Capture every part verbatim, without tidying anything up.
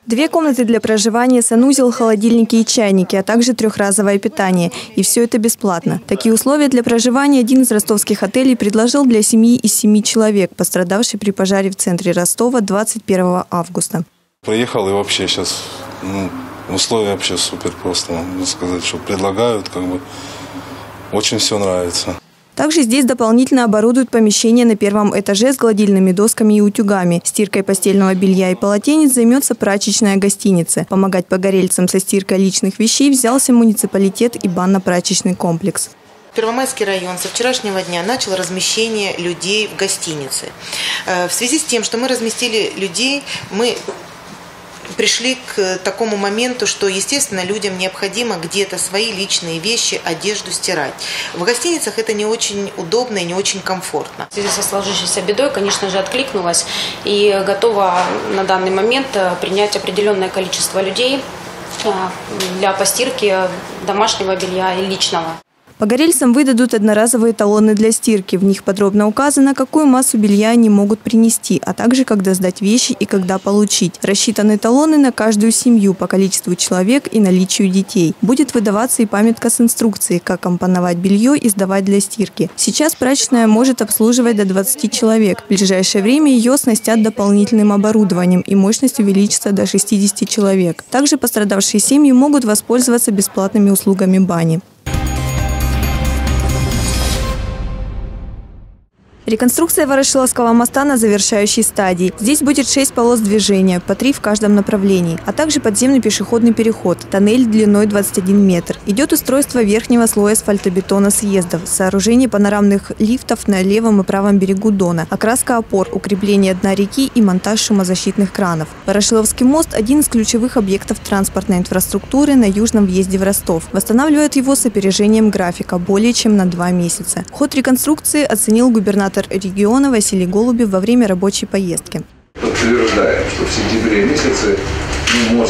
Две комнаты для проживания, санузел, холодильники и чайники, а также трехразовое питание. И все это бесплатно. Такие условия для проживания один из ростовских отелей предложил для семьи из семи человек, пострадавшей при пожаре в центре Ростова двадцать первого августа. Приехал и вообще сейчас ну, условия вообще супер просто. Можно сказать, что предлагают, как бы очень все нравится. Также здесь дополнительно оборудуют помещение на первом этаже с гладильными досками и утюгами. Стиркой постельного белья и полотенец займется прачечная гостиница. Помогать погорельцам со стиркой личных вещей взялся муниципалитет и банно-прачечный комплекс. Первомайский район со вчерашнего дня начал размещение людей в гостинице. В связи с тем, что мы разместили людей, мы пришли к такому моменту, что, естественно, людям необходимо где-то свои личные вещи, одежду стирать. В гостиницах это не очень удобно и не очень комфортно. В связи со сложившейся бедой, конечно же, откликнулась и готова на данный момент принять определенное количество людей для постирки домашнего белья и личного. Погорельцам выдадут одноразовые талоны для стирки. В них подробно указано, какую массу белья они могут принести, а также когда сдать вещи и когда получить. Рассчитаны талоны на каждую семью по количеству человек и наличию детей. Будет выдаваться и памятка с инструкцией, как компоновать белье и сдавать для стирки. Сейчас прачечная может обслуживать до двадцати человек. В ближайшее время ее оснастят дополнительным оборудованием и мощность увеличится до шестидесяти человек. Также пострадавшие семьи могут воспользоваться бесплатными услугами бани. Реконструкция Ворошиловского моста на завершающей стадии. Здесь будет шесть полос движения, по три в каждом направлении, а также подземный пешеходный переход, тоннель длиной двадцать один метр. Идет устройство верхнего слоя асфальтобетона съездов, сооружение панорамных лифтов на левом и правом берегу Дона, окраска опор, укрепление дна реки и монтаж шумозащитных кранов. Ворошиловский мост – один из ключевых объектов транспортной инфраструктуры на южном въезде в Ростов. Восстанавливают его с опережением графика более чем на два месяца. Ход реконструкции оценил губернатор региона Василий Голубев во время рабочей поездки. Подтверждаем, что в сентябре месяце мост,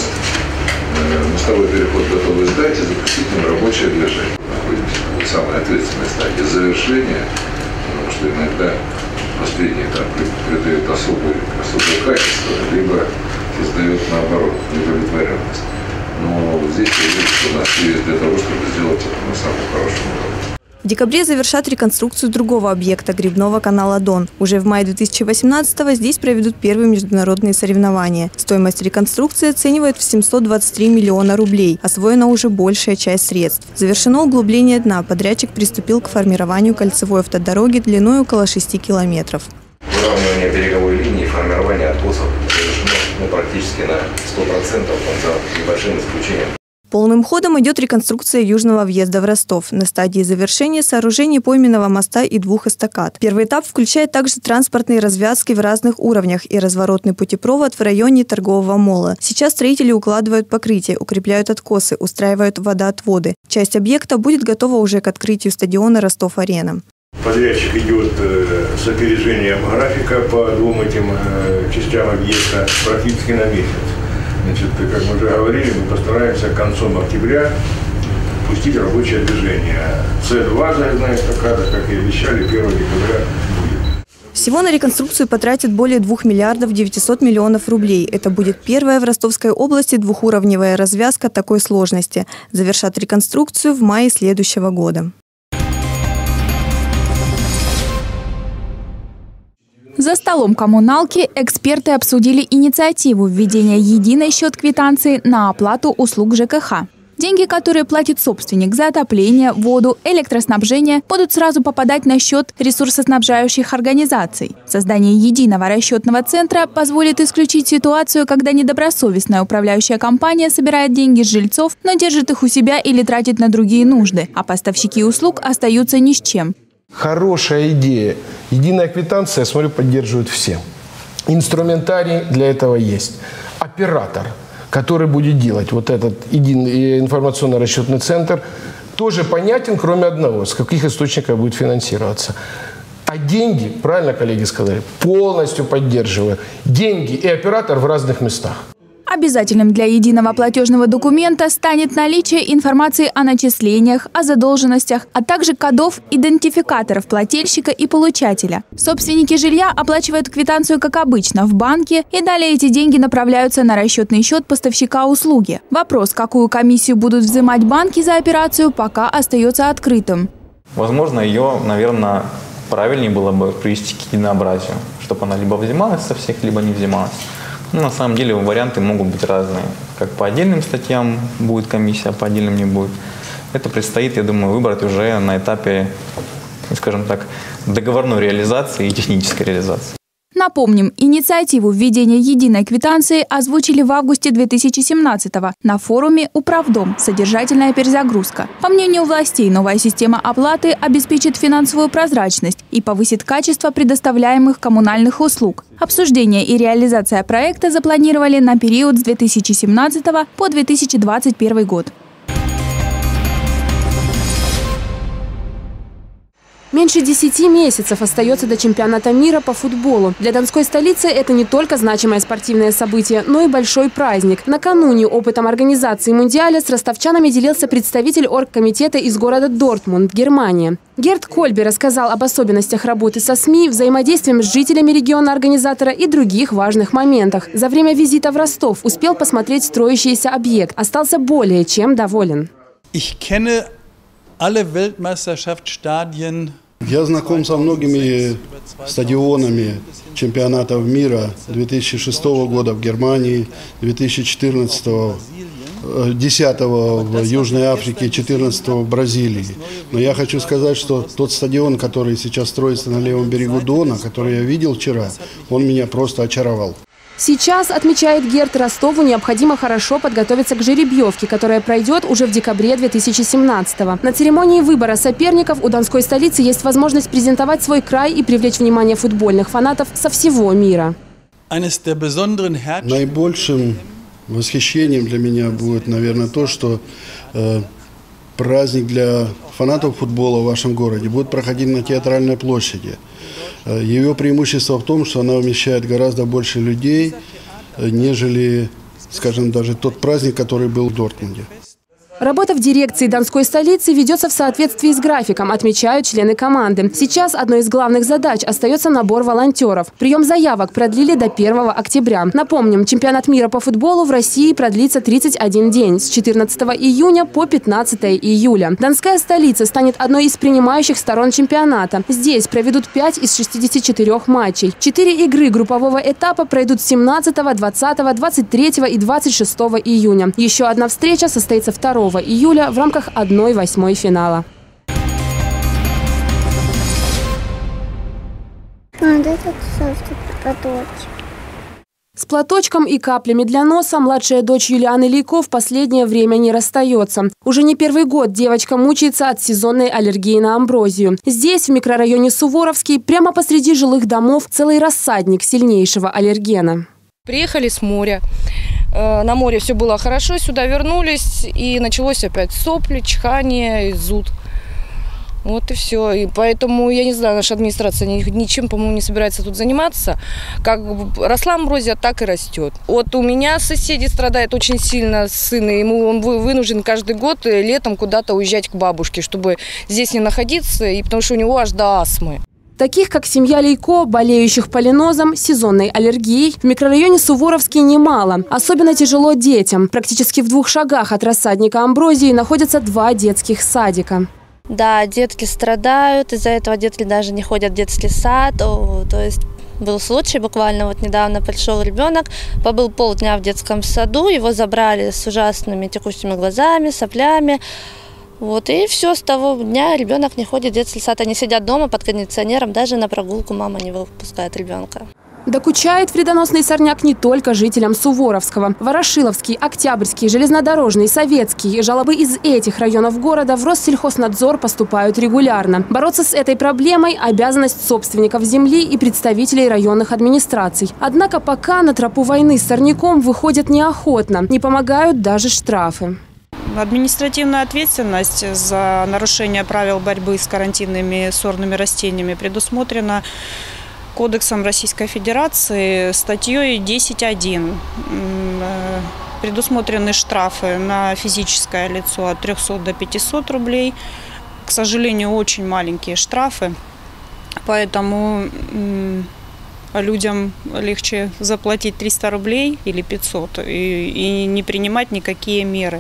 мостовой переход готовы сдать и запустить им рабочее движение. Находимся в самой ответственной стадии завершения, потому что иногда последний этап придает особое, особое качество, либо создает наоборот неудовлетворенность. Но здесь я вижу, что у нас есть для того, чтобы сделать это на самом хорошем уровне. В декабре завершат реконструкцию другого объекта – грибного канала Дон. Уже в мае две тысячи восемнадцатого здесь проведут первые международные соревнования. Стоимость реконструкции оценивают в семьсот двадцать три миллиона рублей. Освоена уже большая часть средств. Завершено углубление дна. Подрядчик приступил к формированию кольцевой автодороги длиной около шести километров. Выравнивание береговой линии, формирование откосов завершено ну, практически на сто процентов, за небольшим исключением. Полным ходом идет реконструкция южного въезда в Ростов. На стадии завершения сооружение пойменного моста и двух эстакад. Первый этап включает также транспортные развязки в разных уровнях и разворотный путепровод в районе торгового мола. Сейчас строители укладывают покрытие, укрепляют откосы, устраивают водоотводы. Часть объекта будет готова уже к открытию стадиона Ростов-Арена. Подрядчик идет с опережением графика по двум этим частям объекта практически на месяц. Значит, как мы уже говорили, мы постараемся к концу октября пустить рабочее движение. С два заездная эстакада, как и обещали, первого декабря будет. Всего на реконструкцию потратят более двух миллиардов девятисот миллионов рублей. Это будет первая в Ростовской области двухуровневая развязка такой сложности. Завершат реконструкцию в мае следующего года. За столом коммуналки эксперты обсудили инициативу введения единой счет-квитанции на оплату услуг ЖКХ. Деньги, которые платит собственник за отопление, воду, электроснабжение, будут сразу попадать на счет ресурсоснабжающих организаций. Создание единого расчетного центра позволит исключить ситуацию, когда недобросовестная управляющая компания собирает деньги с жильцов, но держит их у себя или тратит на другие нужды, а поставщики услуг остаются ни с чем. Хорошая идея. Единая квитанция, я смотрю, поддерживают все. Инструментарий для этого есть. Оператор, который будет делать вот этот единый информационно-расчетный центр, тоже понятен, кроме одного, с каких источников будет финансироваться. А деньги, правильно коллеги сказали, полностью поддерживаю. Деньги и оператор в разных местах. Обязательным для единого платежного документа станет наличие информации о начислениях, о задолженностях, а также кодов идентификаторов плательщика и получателя. Собственники жилья оплачивают квитанцию, как обычно, в банке, и далее эти деньги направляются на расчетный счет поставщика услуги. Вопрос, какую комиссию будут взимать банки за операцию, пока остается открытым. Возможно, ее, наверное, правильнее было бы привести к единообразию, чтобы она либо взималась со всех, либо не взималась. Но на самом деле варианты могут быть разные. Как по отдельным статьям будет комиссия, а по отдельным не будет. Это предстоит, я думаю, выбрать уже на этапе, скажем так, договорной реализации и технической реализации. Напомним, инициативу введения единой квитанции озвучили в августе две тысячи семнадцатого на форуме «Управдом. Содержательная перезагрузка». По мнению властей, новая система оплаты обеспечит финансовую прозрачность и повысит качество предоставляемых коммунальных услуг. Обсуждение и реализация проекта запланировали на период с две тысячи семнадцатого по две тысячи двадцать первый год. Меньше десяти месяцев остается до чемпионата мира по футболу. Для Донской столицы это не только значимое спортивное событие, но и большой праздник. Накануне опытом организации Мундиаля с ростовчанами делился представитель оргкомитета из города Дортмунд, Германия. Герт Кольби рассказал об особенностях работы со СМИ, взаимодействием с жителями региона организатора и других важных моментах. За время визита в Ростов успел посмотреть строящийся объект. Остался более чем доволен. Я знаком со многими стадионами чемпионатов мира две тысячи шестого года в Германии, две тысячи четырнадцатого, две тысячи десятого в Южной Африке, две тысячи четырнадцатого в Бразилии. Но я хочу сказать, что тот стадион, который сейчас строится на левом берегу Дона, который я видел вчера, он меня просто очаровал. Сейчас, отмечает Герт, Ростову необходимо хорошо подготовиться к жеребьевке, которая пройдет уже в декабре две тысячи семнадцатого. На церемонии выбора соперников у Донской столицы есть возможность презентовать свой край и привлечь внимание футбольных фанатов со всего мира. Наибольшим восхищением для меня будет, наверное, то, что э, праздник для фанатов футбола в вашем городе будет проходить на Театральной площади. Ее преимущество в том, что она вмещает гораздо больше людей, нежели, скажем, даже тот праздник, который был в Дортмунде. Работа в дирекции Донской столицы ведется в соответствии с графиком, отмечают члены команды. Сейчас одной из главных задач остается набор волонтеров. Прием заявок продлили до первого октября. Напомним, чемпионат мира по футболу в России продлится тридцать один день, с четырнадцатого июня по пятнадцатое июля. Донская столица станет одной из принимающих сторон чемпионата. Здесь проведут пять из шестидесяти четырёх матчей. Четыре игры группового этапа пройдут семнадцатого, двадцатого, двадцать третьего и двадцать шестого июня. Еще одна встреча состоится второго июля в рамках одной восьмой финала. С платочком и каплями для носа младшая дочь Юлианы Лейко в последнее время не расстается. Уже не первый год девочка мучается от сезонной аллергии на амброзию. Здесь, в микрорайоне Суворовский, прямо посреди жилых домов, целый рассадник сильнейшего аллергена. Приехали с моря. На море все было хорошо, сюда вернулись, и началось опять сопли, чихание, зуд. Вот и все. И поэтому, я не знаю, наша администрация ничем, по-моему, не собирается тут заниматься. Как росла амброзия, так и растет. Вот у меня соседи страдают очень сильно, сын, и ему он вынужден каждый год летом куда-то уезжать к бабушке, чтобы здесь не находиться, и потому что у него аж до астмы. Таких, как семья Лейко, болеющих полинозом, сезонной аллергией, в микрорайоне Суворовский немало. Особенно тяжело детям. Практически в двух шагах от рассадника амброзии находятся два детских садика. Да, детки страдают, из-за этого детки даже не ходят в детский сад. То есть был случай, буквально вот недавно пришел ребенок, побыл полдня в детском саду, его забрали с ужасными текущими глазами, соплями. Вот, и все, с того дня ребенок не ходит в детский сад. Они сидят дома под кондиционером, даже на прогулку мама не выпускает ребенка. Докучает вредоносный сорняк не только жителям Суворовского. Ворошиловский, Октябрьский, Железнодорожный, Советский. Жалобы из этих районов города в Россельхознадзор поступают регулярно. Бороться с этой проблемой – обязанность собственников земли и представителей районных администраций. Однако пока на тропу войны с сорняком выходят неохотно. Не помогают даже штрафы. Административная ответственность за нарушение правил борьбы с карантинными сорными растениями предусмотрена Кодексом Российской Федерации статьей десять один предусмотрены штрафы на физическое лицо от трёхсот до пятисот рублей. К сожалению, очень маленькие штрафы, поэтому людям легче заплатить триста рублей или пятьсот и, и не принимать никакие меры.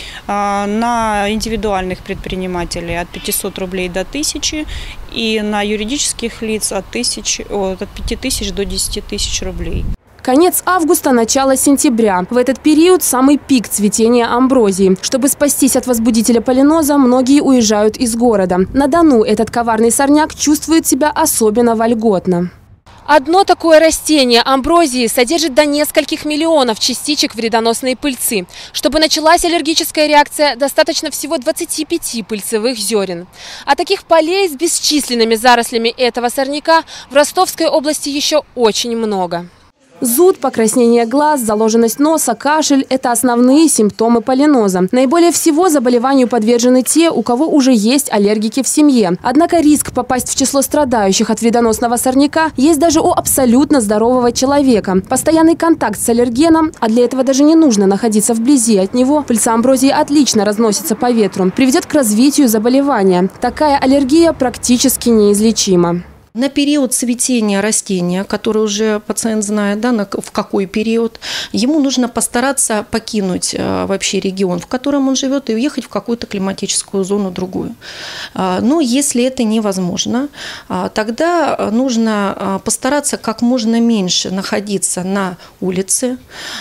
На индивидуальных предпринимателей от пятисот рублей до тысячи и на юридических лиц от, тысячи, от пяти тысяч до десяти тысяч рублей. Конец августа, начало сентября. В этот период самый пик цветения амброзии. Чтобы спастись от возбудителя полиноза, многие уезжают из города. На Дону этот коварный сорняк чувствует себя особенно вольготно. Одно такое растение амброзии содержит до нескольких миллионов частичек вредоносной пыльцы. Чтобы началась аллергическая реакция, достаточно всего двадцати пяти пыльцевых зерен. А таких полей с бесчисленными зарослями этого сорняка в Ростовской области еще очень много. Зуд, покраснение глаз, заложенность носа, кашель – это основные симптомы полиноза. Наиболее всего заболеванию подвержены те, у кого уже есть аллергики в семье. Однако риск попасть в число страдающих от вредоносного сорняка есть даже у абсолютно здорового человека. Постоянный контакт с аллергеном, а для этого даже не нужно находиться вблизи от него, пыльца амброзии отлично разносится по ветру, приведет к развитию заболевания. Такая аллергия практически неизлечима. На период цветения растения, который уже пациент знает, да, на, в какой период, ему нужно постараться покинуть а, вообще регион, в котором он живет, и уехать в какую-то климатическую зону другую. А, но если это невозможно, а, тогда нужно а, постараться как можно меньше находиться на улице,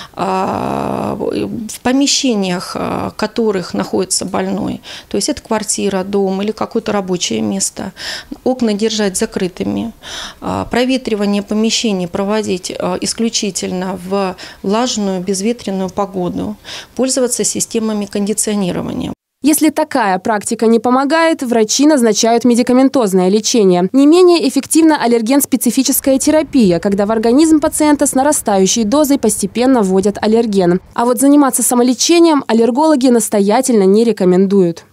а, в помещениях, а, в которых находится больной. То есть это квартира, дом или какое-то рабочее место. Окна держать закрытыми. Проветривание помещений проводить исключительно в влажную, безветренную погоду. Пользоваться системами кондиционирования. Если такая практика не помогает, врачи назначают медикаментозное лечение. Не менее эффективна аллерген-специфическая терапия, когда в организм пациента с нарастающей дозой постепенно вводят аллерген. А вот заниматься самолечением аллергологи настоятельно не рекомендуют.